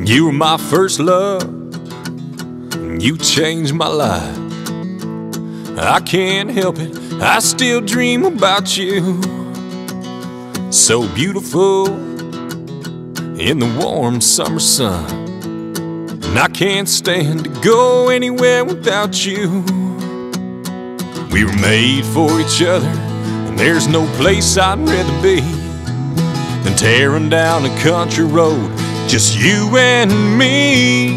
You were my first love, you changed my life. I can't help it, I still dream about you. So beautiful in the warm summer sun, and I can't stand to go anywhere without you. We were made for each other, and there's no place I'd rather be than tearing down a country road, just you and me.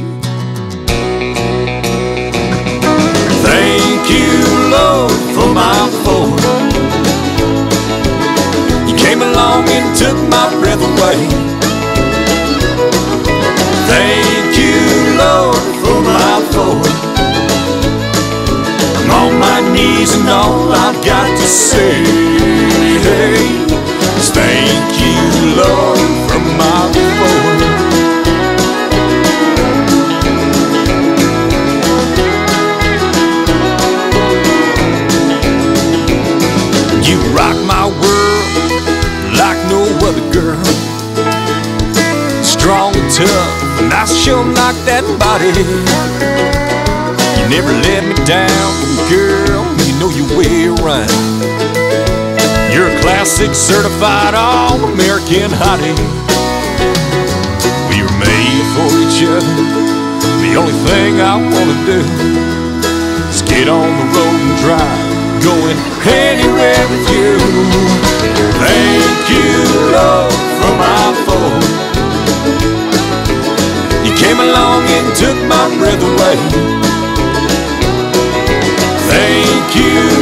Thank you, Lord, for my Ford. You came along and took my breath away. Thank you, Lord, for my Ford. I'm on my knees and all I've got to say is thank you, Lord, for my Ford. You rock my world like no other girl. Strong and tough, and I sure like that body. You never let me down, girl, you know your way around. You're a classic certified all-American hottie. We were made for each other. The only thing I wanna do is get on the road and drive, going anywhere with you. Thank you, Lord, for my Ford. You came along and took my breath away. Thank you,